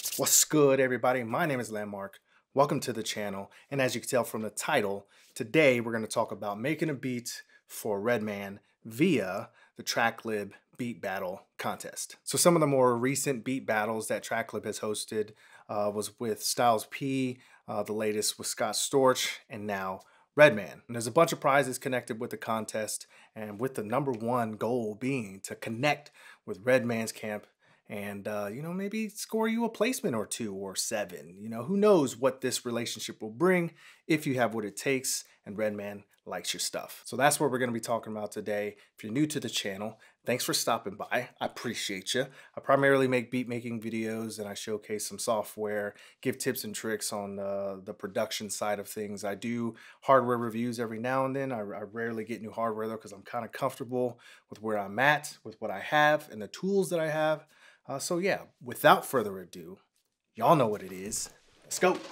What's good, everybody? My name is Landmark. Welcome to the channel. And as you can tell from the title, today we're going to talk about making a beat for Redman via the TrackLib Beat Battle contest. So some of the more recent beat battles that TrackLib has hosted was with Styles P, the latest with Scott Storch, and now Redman. And there's a bunch of prizes connected with the contest, and with the #1 goal being to connect with Redman's camp and maybe score you a placement or 2 or 7. Who knows what this relationship will bring if you have what it takes and Redman likes your stuff. So that's what we're going to be talking about today. If you're new to the channel, thanks for stopping by. I appreciate you. I primarily make beat making videos, and I showcase some software, give tips and tricks on the production side of things. I do hardware reviews every now and then. I rarely get new hardware though, because I'm kind of comfortable with where I'm at, with what I have and the tools that I have. So yeah, without further ado, y'all know what it is. Let's go.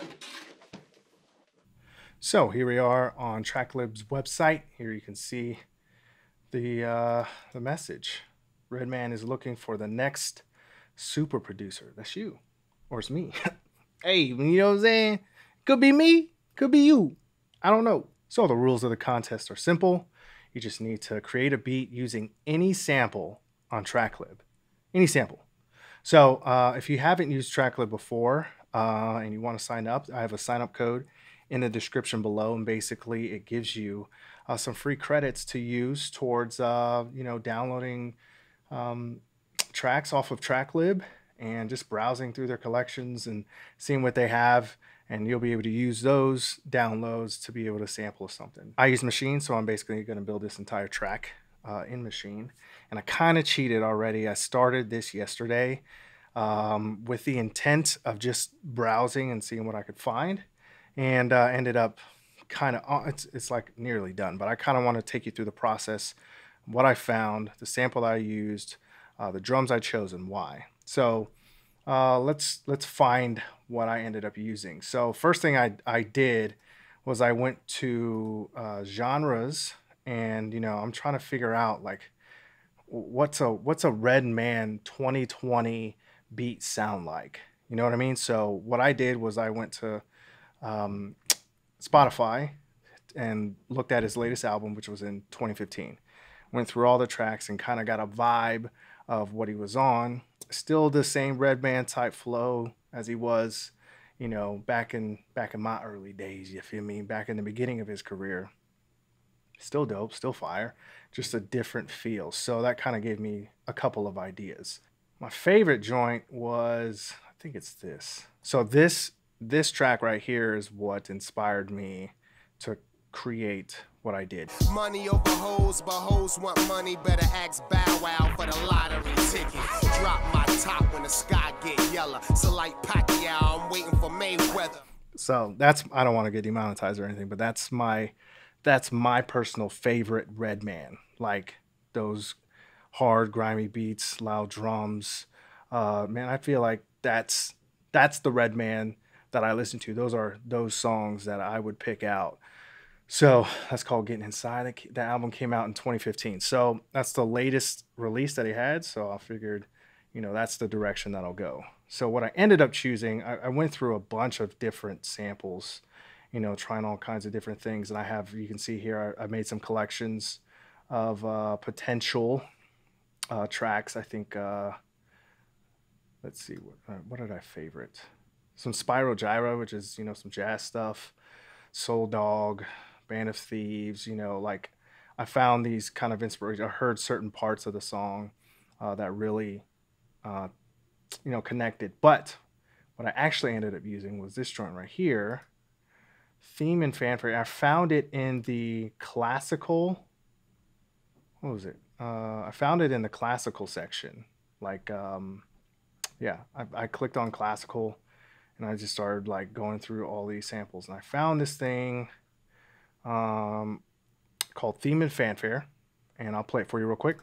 So here we are on TrackLib's website. Here you can see the message. Redman is looking for the next super producer. That's you, or it's me. Hey, you know what I'm saying? Could be me, could be you. I don't know. So the rules of the contest are simple. You just need to create a beat using any sample on TrackLib. Any sample. So if you haven't used TrackLib before and you want to sign up, I have a sign up code in the description below, and basically it gives you some free credits to use towards downloading tracks off of TrackLib and just browsing through their collections and seeing what they have, and you'll be able to use those downloads to be able to sample something. I use Machine, so I'm basically going to build this entire track in Machine, and I kind of cheated already. I started this yesterday with the intent of just browsing and seeing what I could find, and ended up kind of it's like nearly done, but I kind of want to take you through the process, what I found, the sample that I used, the drums I chose, and why. So let's find what I ended up using. So first thing I did was I went to genres. And I'm trying to figure out like what's a Redman 2020 beat sound like. You know what I mean? So what I did was I went to Spotify and looked at his latest album, which was in 2015. Went through all the tracks and kind of got a vibe of what he was on. Still the same Redman type flow as he was, back in my early days. You feel me? Back in the beginning of his career. Still dope, still fire, just a different feel. So that kind of gave me a couple of ideas. My favorite joint was, I think it's this. So this track right here is what inspired me to create what I did. Money over hoes, but hoes want money. Better ask Bow Wow for the lottery ticket. Drop my top when the sky get yellow. So like Pacquiao, I'm waiting for Mayweather. So that's, I don't want to get demonetized or anything, but that's my personal favorite Redman. Like those hard, grimy beats, loud drums. Man, I feel like that's the Redman that I listen to. Those are those songs that I would pick out. So that's called Getting Inside. The album came out in 2015. So that's the latest release that he had. So I figured, that's the direction that I'll go. So what I ended up choosing, I went through a bunch of different samples, trying all kinds of different things. And you can see here, I made some collections of potential tracks. I think, let's see, what did I favorite? Some Spyro Gyra, which is, some jazz stuff, Soul Dog, Band of Thieves, like I found these kind of inspiration. I heard certain parts of the song that really, connected. But what I actually ended up using was this joint right here. Theme and Fanfare. I found it in the classical. What was it? I found it in the classical section. Like, yeah, I clicked on classical and I just started like going through all these samples, and I found this thing called Theme and Fanfare, and I'll play it for you real quick.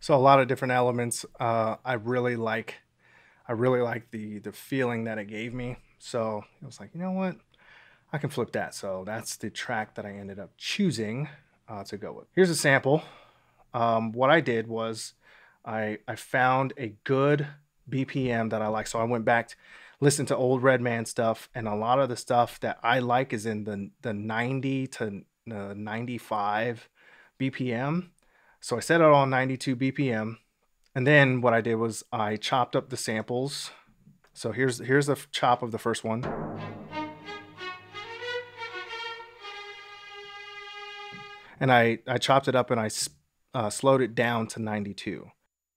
So a lot of different elements. I really like the feeling that it gave me. So I was like, you know what? I can flip that. So that's the track that I ended up choosing to go with. Here's a sample. What I did was I found a good BPM that I like. So I went back, listened to old Redman stuff, and a lot of the stuff that I like is in the 90 to 95 BPM. So I set it on 92 BPM. And then what I did was I chopped up the samples. So here's a chop of the first one. And I chopped it up and I slowed it down to 92.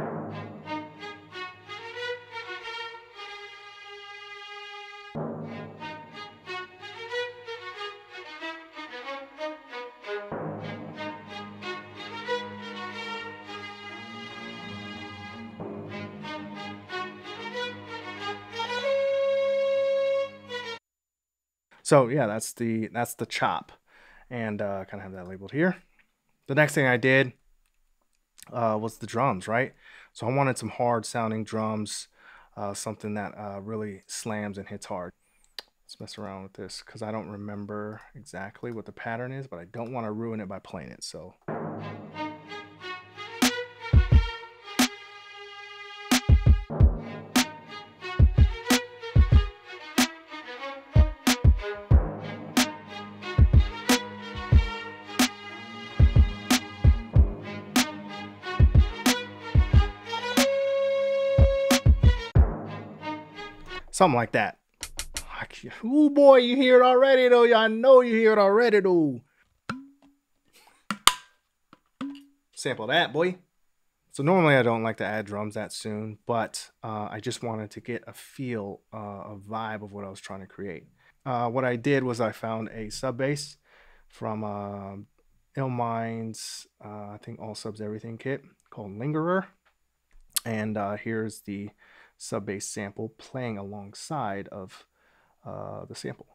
So yeah, that's the chop, and kind of have that labeled here. The next thing I did was the drums, right? So I wanted some hard sounding drums, something that really slams and hits hard. Let's mess around with this because I don't remember exactly what the pattern is, but I don't want to ruin it by playing it. So. Something like that. Oh boy, you hear it already though. I know you hear it already though. Sample that, boy. So normally I don't like to add drums that soon, but I just wanted to get a feel, a vibe of what I was trying to create. What I did was I found a sub bass from Illmind's, I think All Subs Everything kit called Lingerer. And here's the sub bass sample playing alongside of the sample.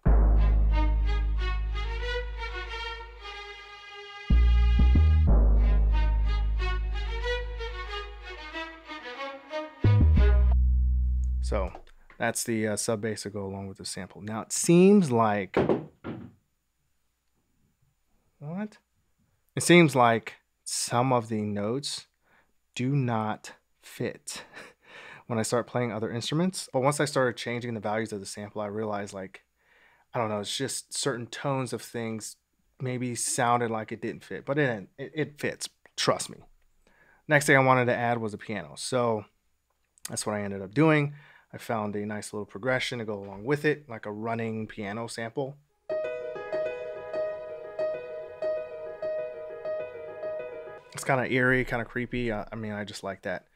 So that's the sub bass to go along with the sample. Now it seems like It seems like some of the notes do not fit when I start playing other instruments. But once I started changing the values of the sample, I realized, like, I don't know, it's just certain tones of things maybe sounded like it didn't fit, but it fits, trust me. Next thing I wanted to add was a piano. So that's what I ended up doing. I found a nice little progression to go along with it, like a running piano sample. It's kind of eerie, kind of creepy. I mean, I just like that.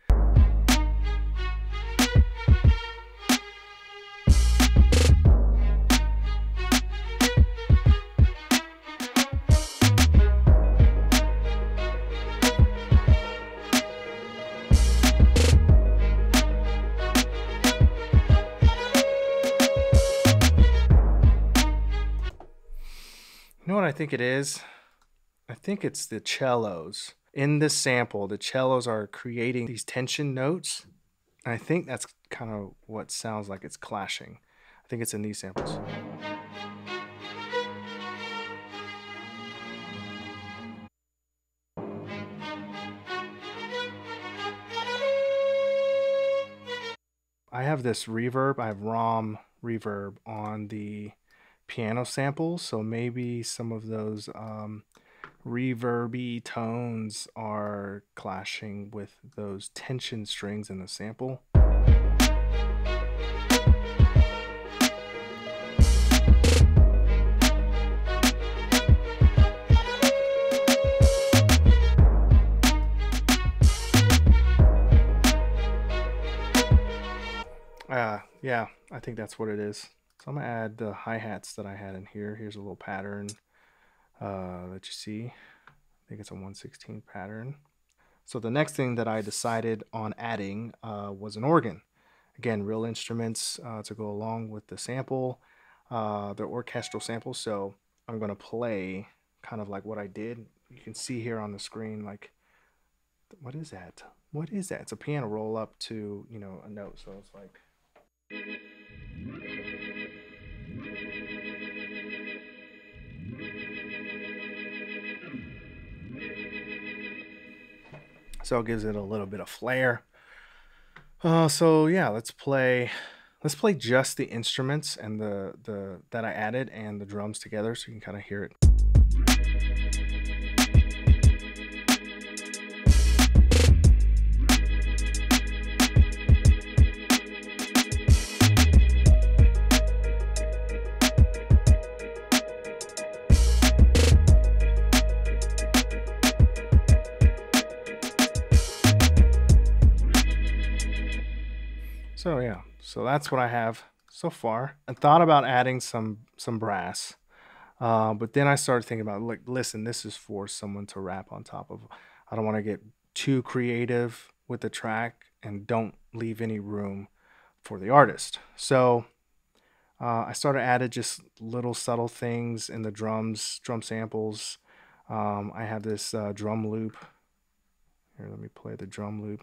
You know what I think it is? I think it's the cellos. In this sample, the cellos are creating these tension notes. And I think that's kind of what sounds like it's clashing. I think it's in these samples. I have this reverb. I have ROM reverb on the piano samples, so maybe some of those reverby tones are clashing with those tension strings in the sample. Yeah, I think that's what it is. So I'm gonna add the hi-hats that I had in here. Here's a little pattern that you see. I think it's a 1/16 pattern. So the next thing that I decided on adding was an organ. Again, real instruments to go along with the sample. They're orchestral samples, so I'm gonna play kind of like what I did. You can see here on the screen, like, what is that? what is that? It's a piano roll up to, you know, a note. So it's like. So it gives it a little bit of flair. So yeah, let's play just the instruments and the that I added and the drums together so you can kind of hear it. So yeah, so that's what I have so far. I thought about adding some brass, but then I started thinking about, like, listen, this is for someone to rap on top of. I don't want to get too creative with the track and don't leave any room for the artist. So I started added just little subtle things in the drums, drum samples. I have this drum loop. Here, let me play the drum loop.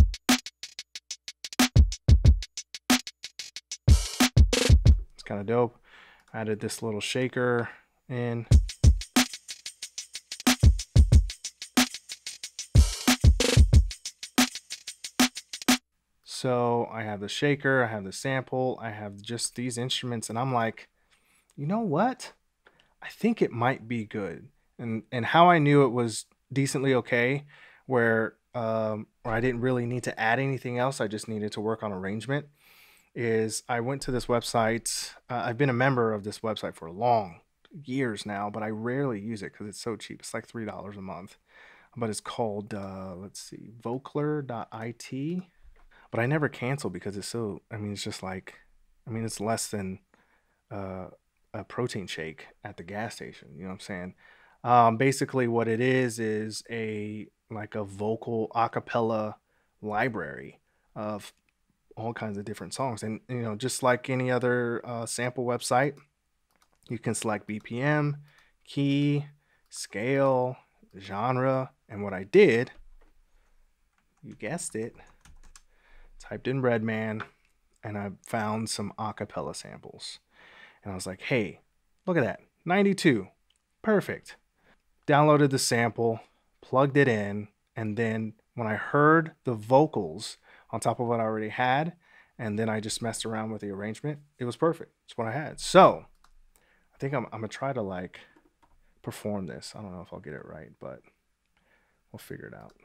Kind of dope. I added this little shaker in. So I have the shaker, I have the sample, I have just these instruments, and I'm like, you know what? I think it might be good. And how I knew it was decently okay, where I didn't really need to add anything else, I just needed to work on arrangement, is I went to this website. I've been a member of this website for long years now, but I rarely use it because it's so cheap. It's like $3 a month, but it's called, let's see, Vocler.it. But I never cancel because it's so, I mean, it's just like, I mean, it's less than a protein shake at the gas station. You know what I'm saying? Basically what it is like a vocal a cappella library of all kinds of different songs. And, you know, just like any other sample website, you can select BPM, key, scale, genre. And what I did, you guessed it, typed in Redman, and I found some a cappella samples. And I was like, hey, look at that, 92, perfect. Downloaded the sample, plugged it in, and then when I heard the vocals on top of what I already had, and then I just messed around with the arrangement, it was perfect. It's what I had. So I think I'm gonna try to like perform this. I don't know if I'll get it right, but we'll figure it out.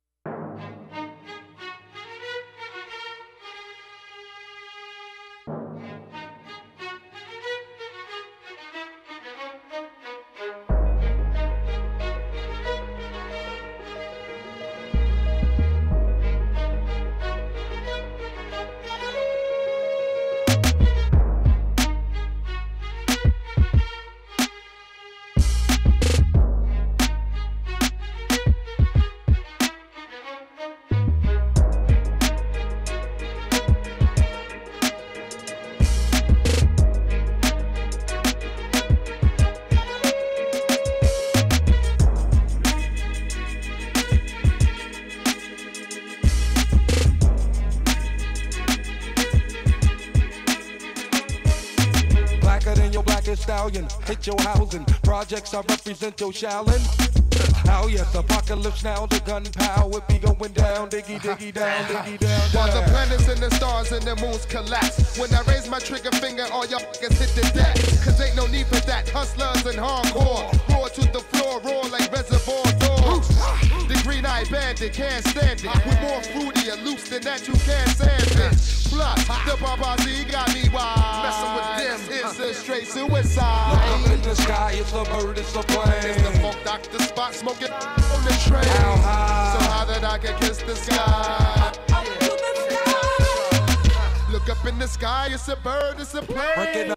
Stallion, hit your housing. Projects I represent your Shaolin. Oh yes, apocalypse now, the gunpowder be going down, diggy diggy down, diggy down. While the planets and the stars and the moons collapse, when I raise my trigger finger, all y'all niggas hit the deck. Cause ain't no need for that. Hustlers and hardcore, roar to the floor, roar like reservoir dogs. The green-eyed bandit can't stand it. With more fruity and loose than that, you can't stand it. Plus, the paparazzi got me wild. Messing with them, it's a straight suicide. Look up in the sky, it's a bird, it's a plane. It's the funk doctor spot smoking on the train. How high? So high that I can kiss the sky. Look up in the sky, it's a bird, it's a plane.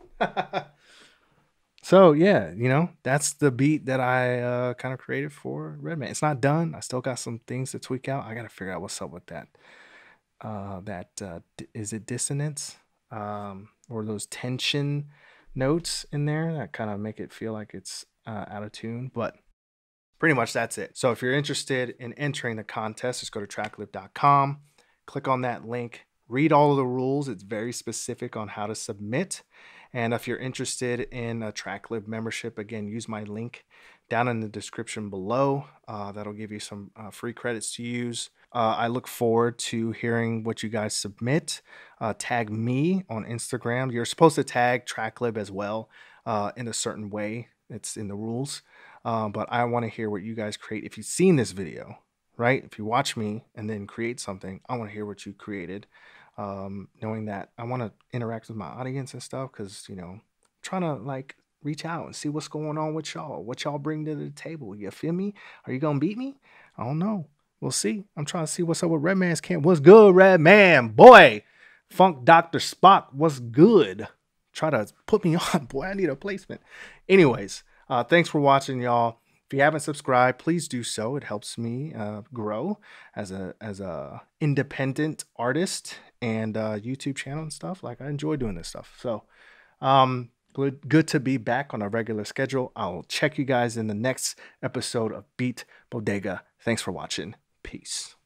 So yeah, you know, that's the beat that I kind of created for Redman. It's not done. I still got some things to tweak out. I got to figure out what's up with that. Is it dissonance or those tension notes in there that kind of make it feel like it's out of tune? But Pretty much that's it. So if you're interested in entering the contest, just go to tracklib.com, click on that link, read all of the rules. It's very specific on how to submit. And if you're interested in a TrackLib membership, again, use my link down in the description below. That'll give you some free credits to use. I look forward to hearing what you guys submit. Tag me on Instagram. You're supposed to tag TrackLib as well in a certain way. It's in the rules. But I want to hear what you guys create. If you've seen this video, right? If you watch me and then create something, I want to hear what you created. Knowing that I want to interact with my audience and stuff, because, you know, I'm trying to like reach out and see what's going on with y'all, what y'all bring to the table. You feel me? Are you going to beat me? I don't know. We'll see. I'm trying to see what's up with Redman's camp. What's good, Redman? Boy, Funk Dr. Spock, what's good? Try to put me on. Boy, I need a placement. Anyways, thanks for watching, y'all. If you haven't subscribed, please do so. It helps me grow as a independent artist and YouTube channel and stuff. Like, I enjoy doing this stuff. So good to be back on a regular schedule. I'll check you guys in the next episode of Beat Bodega. Thanks for watching. Peace.